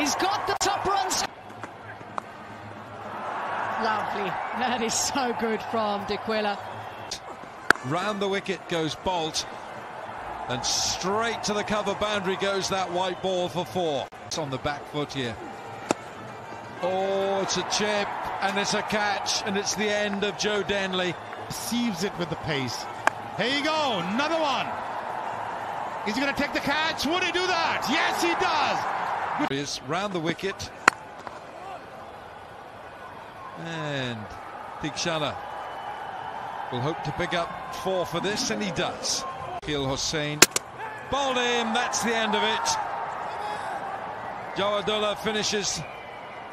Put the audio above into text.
He's got the top runs. Lovely. That is so good from De Quilla. Round the wicket goes Bolt, and straight to the cover boundary goes that white ball for 4. It's on the back foot here. Oh, it's a chip, and it's a catch, and it's the end of Joe Denley. Receives it with the pace. Here you go, another one. He's going to take the catch. Would he do that? Yes, he does. Is round the wicket. And Theekshana will hope to pick up 4 for this, and he does. Akil Hussain bowled him. That's the end of it. Jawadullah finishes